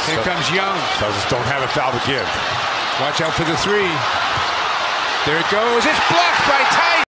Here comes Young. Celtics don't have a foul to give. Watch out for the three. There it goes. It's blocked by Theis.